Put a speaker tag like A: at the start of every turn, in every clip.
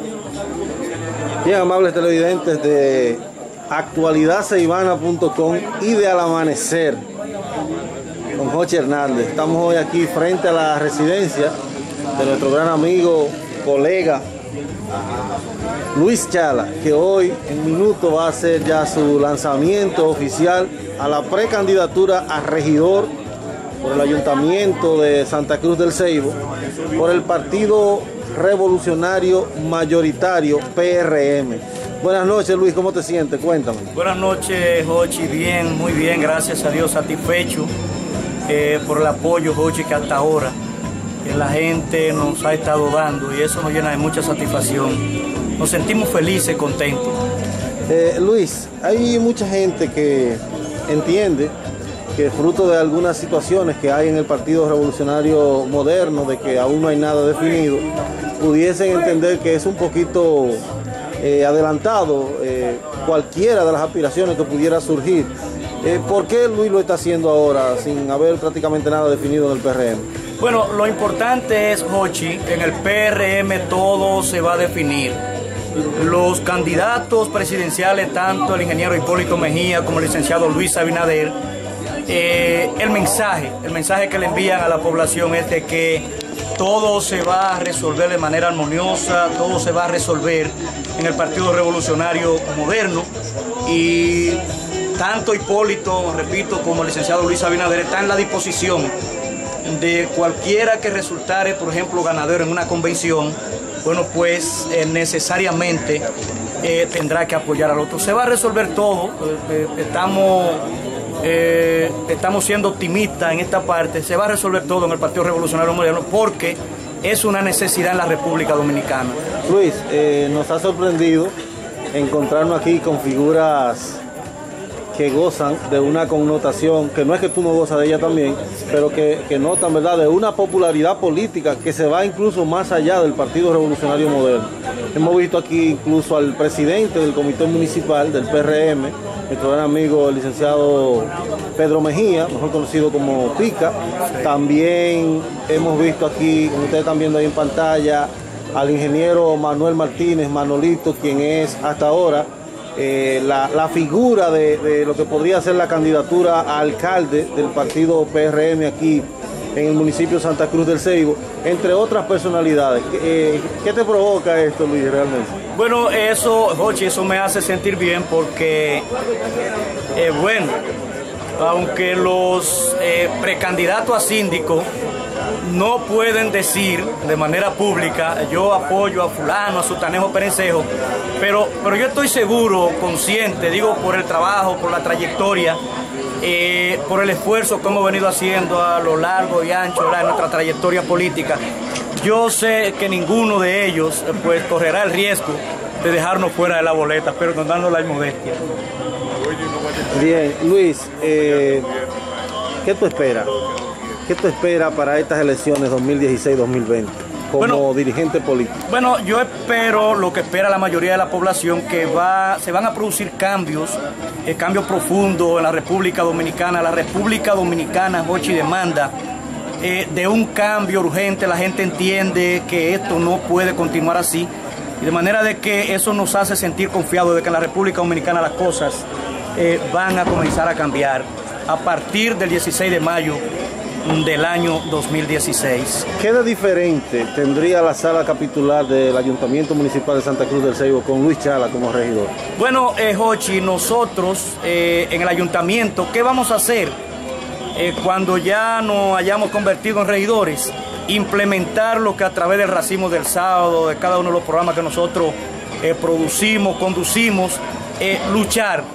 A: Bien, amables televidentes de actualidadceibana.com y de Al Amanecer con Jochi Hernández. Estamos hoy aquí frente a la residencia de nuestro gran amigo, colega Luis Chala, que hoy en minuto va a hacer ya su lanzamiento oficial a la precandidatura a regidor por el Ayuntamiento de Santa Cruz del Ceibo, por el Partido Revolucionario Mayoritario, PRM. Buenas noches, Luis, ¿cómo te sientes? Cuéntame.
B: Buenas noches, Jochi, bien, muy bien, gracias a Dios, satisfecho por el apoyo, Jochi, que hasta ahora la gente nos ha estado dando, y eso nos llena de mucha satisfacción. Nos sentimos felices, contentos.
A: Luis, hay mucha gente que entiende que fruto de algunas situaciones que hay en el Partido Revolucionario Moderno, de que aún no hay nada definido, pudiesen entender que es un poquito adelantado cualquiera de las aspiraciones que pudiera surgir. ¿Por qué Luis lo está haciendo ahora sin haber prácticamente nada definido en el PRM?
B: Bueno, lo importante es, Jochi, en el PRM todo se va a definir. Los candidatos presidenciales, tanto el ingeniero Hipólito Mejía como el licenciado Luis Abinader, el mensaje que le envían a la población es de que todo se va a resolver de manera armoniosa, todo se va a resolver en el Partido Revolucionario Moderno, y tanto Hipólito, repito, como el licenciado Luis Abinader están en la disposición de cualquiera que resultare, por ejemplo, ganador en una convención. Bueno, pues necesariamente tendrá que apoyar al otro. Se va a resolver todo, estamos siendo optimistas en esta parte. Se va a resolver todo en el Partido Revolucionario Moderno porque es una necesidad en la República Dominicana.
A: Luis, nos ha sorprendido encontrarnos aquí con figuras que gozan de una connotación, que no es que tú no gozas de ella también, pero que notan, ¿verdad?, de una popularidad política que se va incluso más allá del Partido Revolucionario Moderno. Hemos visto aquí incluso al presidente del Comité Municipal del PRM, nuestro gran amigo el licenciado Pedro Mejía, mejor conocido como Pica. También hemos visto aquí, como ustedes están viendo ahí en pantalla, al ingeniero Manuel Martínez, Manolito, quien es hasta ahora la figura de lo que podría ser la candidatura a alcalde del partido PRM aquí en el municipio de Santa Cruz del Ceibo, entre otras personalidades. ¿Qué te provoca esto, Luis, realmente?
B: Bueno, eso, Jochi, eso me hace sentir bien porque, bueno, aunque los precandidatos a síndico no pueden decir de manera pública, yo apoyo a fulano, a sutanejo, perencejo, pero yo estoy seguro, consciente, digo, por el trabajo, por la trayectoria, por el esfuerzo que hemos venido haciendo a lo largo y ancho de nuestra trayectoria política. Yo sé que ninguno de ellos pues correrá el riesgo de dejarnos fuera de la boleta, pero no dando la inmodestia.
A: Bien, Luis, ¿qué tú esperas? ¿Qué tú esperas para estas elecciones 2016-2020 como dirigente político? Bueno,
B: yo espero lo que espera la mayoría de la población, que se van a producir cambios profundos en la República Dominicana. La República Dominicana, Jochi, demanda de un cambio urgente. La gente entiende que esto no puede continuar así, y de manera de que eso nos hace sentir confiados de que en la República Dominicana las cosas van a comenzar a cambiar a partir del 16 de mayo del año 2016.
A: ¿Qué de diferente tendría la sala capitular del Ayuntamiento Municipal de Santa Cruz del Ceibo con Luis Chala como regidor?
B: Bueno, Jochi, nosotros en el ayuntamiento, ¿qué vamos a hacer cuando ya nos hayamos convertido en regidores? Implementar lo que a través del Racimo del Sábado, de cada uno de los programas que nosotros producimos, conducimos, luchar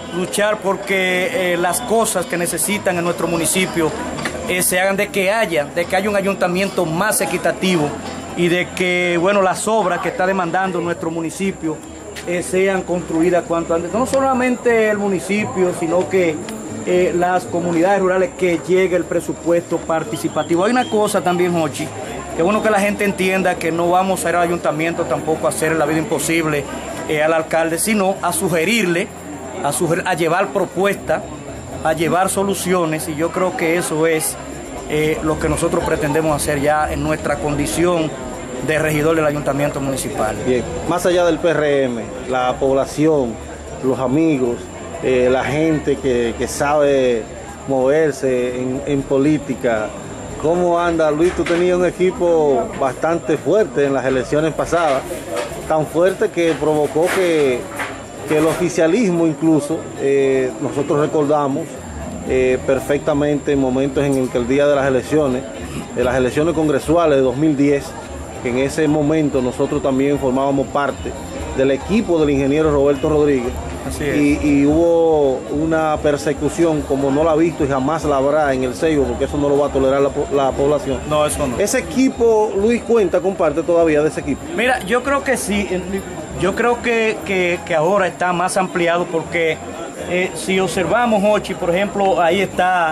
B: porque las cosas que necesitan en nuestro municipio se hagan, de que haya un ayuntamiento más equitativo, y de que, bueno, las obras que está demandando nuestro municipio sean construidas cuanto antes. No solamente el municipio, sino que las comunidades rurales, que llegue el presupuesto participativo. Hay una cosa también, Jochi, que es bueno que la gente entienda, que no vamos a ir al ayuntamiento tampoco a hacer la vida imposible al alcalde, sino a sugerirle, a llevar propuestas, a llevar soluciones, y yo creo que eso es lo que nosotros pretendemos hacer ya en nuestra condición de regidor del ayuntamiento municipal.
A: Bien, más allá del PRM, la población, los amigos, la gente que sabe moverse en política, ¿cómo anda? Luis, tú tenías un equipo bastante fuerte en las elecciones pasadas, tan fuerte que provocó que el oficialismo incluso, nosotros recordamos perfectamente momentos en el que el día de las elecciones congresuales de 2010, que en ese momento nosotros también formábamos parte del equipo del ingeniero Roberto Rodríguez.
B: Así es.
A: Y hubo una persecución como no la ha visto y jamás la habrá en el Seibo, porque eso no lo va a tolerar la población.
B: No, eso no.
A: Ese equipo, Luis, cuenta con parte todavía de ese equipo.
B: Mira, yo creo que sí. Yo creo que ahora está más ampliado porque si observamos, Jochi, por ejemplo, ahí está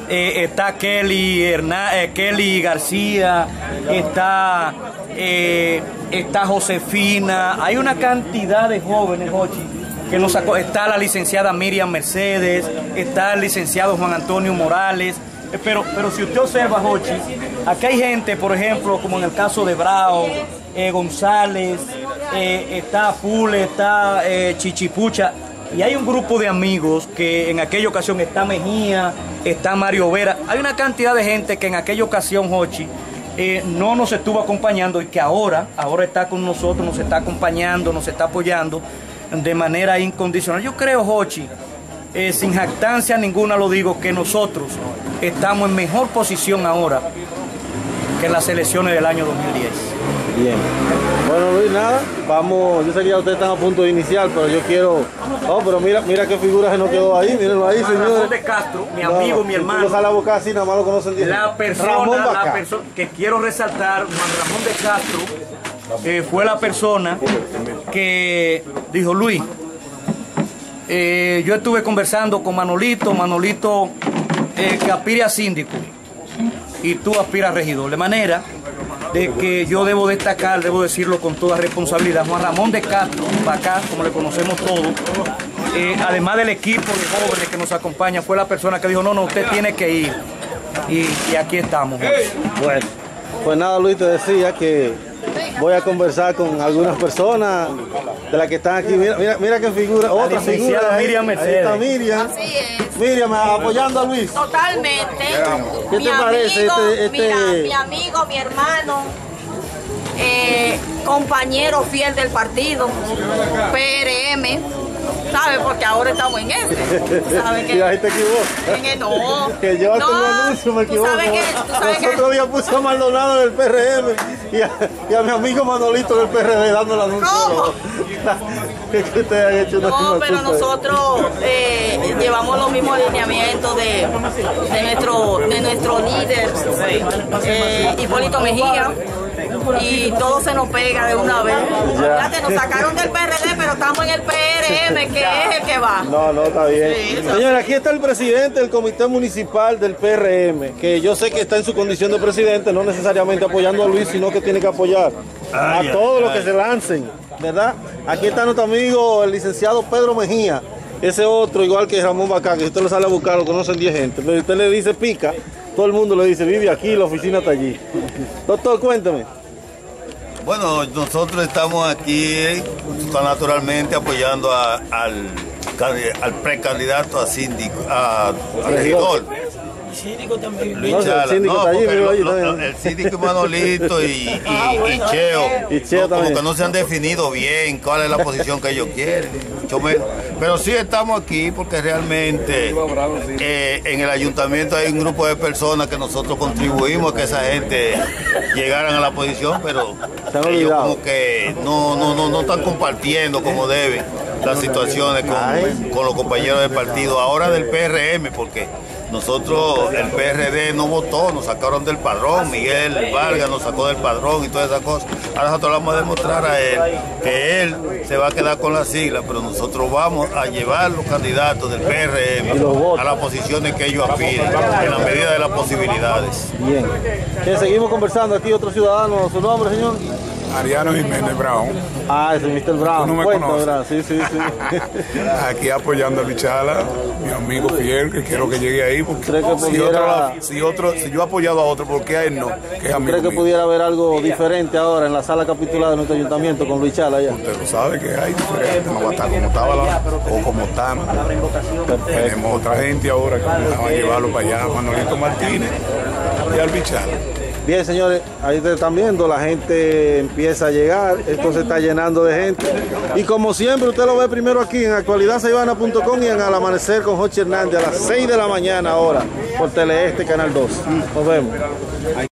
B: Kelly García, está Josefina, hay una cantidad de jóvenes, Jochi, que nos sacó. Está la licenciada Miriam Mercedes, está el licenciado Juan Antonio Morales, pero si usted observa, Jochi, aquí hay gente, por ejemplo, como en el caso de Brao, González, está Pule, está Chichipucha, y hay un grupo de amigos que en aquella ocasión está Mejía, está Mario Vera. Hay una cantidad de gente que en aquella ocasión, Jochi, no nos estuvo acompañando y que ahora está con nosotros, nos está acompañando, nos está apoyando de manera incondicional. Yo creo, Jochi, sin jactancia ninguna lo digo, que nosotros estamos en mejor posición ahora que en las elecciones del año 2010.
A: Bien. Bueno, Luis, nada, vamos, yo sé que ya ustedes están a punto de iniciar, pero yo quiero... Oh, pero mira qué figura se nos quedó ahí, mírenlo ahí, señores.
B: Ramón de Castro, mi amigo, mi hermano.
A: No sale a buscar así, nada más lo conocen.
B: La persona que quiero resaltar, Juan Ramón de Castro, fue la persona que dijo: Luis, yo estuve conversando con Manolito que aspire a síndico y tú aspiras a regidor, de manera de que yo debo destacar, debo decirlo con toda responsabilidad, Juan Ramón de Castro, acá, como le conocemos todos, además del equipo de jóvenes que nos acompaña, fue la persona que dijo: no, usted tiene que ir, y aquí estamos.
A: Bueno, pues nada, Luis, te decía que voy a conversar con algunas personas de las que están aquí. Mira qué figura, otra figura.
B: Miriam Mercedes.
A: Ahí está Miriam.
C: Así es.
A: Miriam, apoyando a Luis.
C: Totalmente.
A: ¿Qué te parece
C: Mira, mi amigo, mi hermano, compañero fiel del partido, PRM, ¿sabes? Porque ahora estamos en ¿sabes qué?
A: Y ahí te equivocas.
C: No.
A: Que yo hasta el anuncio me equivoco. Los otros días puse a Maldonado del PRM y a mi amigo Manolito del PRD dando el anuncio.
C: ¿Cómo?
A: Que ustedes han hecho una
C: No, pero nosotros llevamos los mismos lineamientos de nuestro líder, Hipólito Mejía, y todo se nos pega de una vez. Fíjate, nos sacaron del PRD, pero estamos en el PRM, que es el que va.
A: No, está bien.
C: Sí,
A: señor, aquí está el presidente del comité municipal del PRM, que yo sé que está en su condición de presidente, no necesariamente apoyando a Luis, sino que tiene que apoyar a todos los que se lancen, ¿verdad? Aquí está nuestro amigo, el licenciado Pedro Mejía, ese otro, igual que Ramón Bacá, que si usted lo sale a buscar, lo conocen 10 gente, pero si usted le dice pica, todo el mundo le dice, vive aquí, la oficina está allí. Doctor, cuéntame.
D: Bueno, nosotros estamos aquí naturalmente apoyando al precandidato a síndico, a regidor. Luis Chala. El síndico Manolito y Cheo como que no se han definido bien cuál es la posición que ellos quieren, mucho menos. Pero sí estamos aquí porque realmente en el ayuntamiento hay un grupo de personas que nosotros contribuimos a que esa gente llegaran a la posición, pero ellos como que no están compartiendo como deben las situaciones con los compañeros del partido, ahora del PRM, porque nosotros, el PRD no votó, nos sacaron del padrón, Miguel Vargas nos sacó del padrón y todas esas cosas. Ahora nosotros le vamos a demostrar a él que él se va a quedar con la sigla, pero nosotros vamos a llevar los candidatos del PRM a las posiciones que ellos aspiren, en la medida de las posibilidades.
A: Bien. Seguimos conversando aquí, otro ciudadano, ¿su nombre, señor?
E: Mariano Jiménez Brown.
A: Ah, ese Mr. Brown.
E: ¿Tú no me conoces?
A: ¿Verdad? Sí, sí, sí.
E: Aquí apoyando a Bichala, mi amigo fiel, que quiero que llegue ahí. Porque
A: ¿Cree que pudiera...
E: si yo he apoyado a otro, ¿por qué a él no? Que es amigo
A: ¿Cree que
E: mío.
A: pudiera haber algo diferente ahora en la sala capitular de nuestro ayuntamiento con Luis Chala allá?
E: Usted lo sabe que hay diferente, no va a estar como estaba o como estamos. Tenemos otra gente ahora que vamos a llevarlo para allá, Manolito Martínez y al Bichala.
A: Bien, señores, ahí ustedes están viendo, la gente empieza a llegar, esto se está llenando de gente. Y como siempre, usted lo ve primero aquí en actualidadceibana.com y en Al Amanecer con Jochi Hernández a las 6 de la mañana ahora por Teleeste Canal 2. Nos vemos.